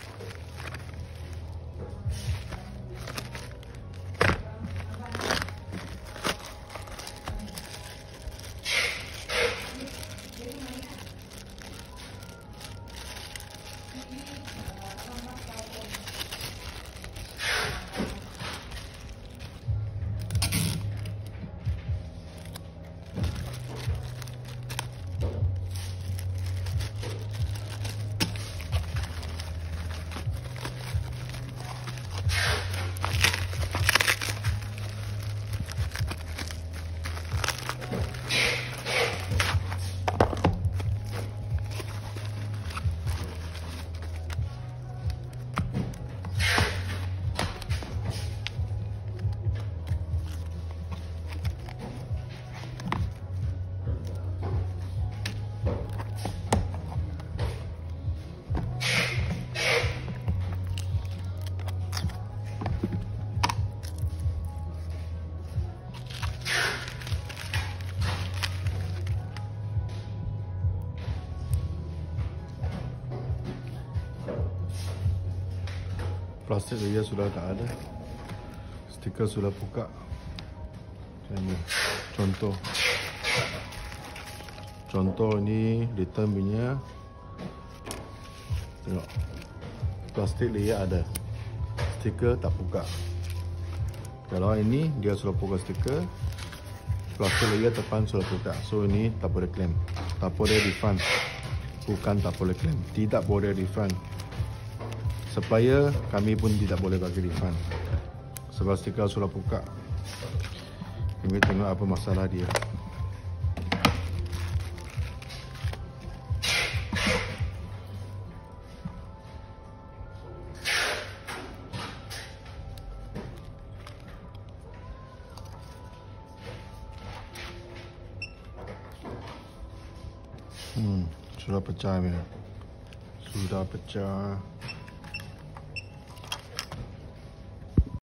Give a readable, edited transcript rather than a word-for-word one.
Plastik dia sudah tak ada, stiker sudah buka. Ini contoh ini return punya. Tengok, plastik dia ada, stiker tak buka. Kalau ini dia sudah buka stiker, plastik dia depan sudah buka. So ini tak boleh claim, tak boleh refund. Bukan tak boleh claim, tidak boleh refund. Supplier kami pun tidak boleh bagi refund sebab stiker sudah buka. Kami tengok apa masalah dia. Sudah pecah ya. Sudah pecah.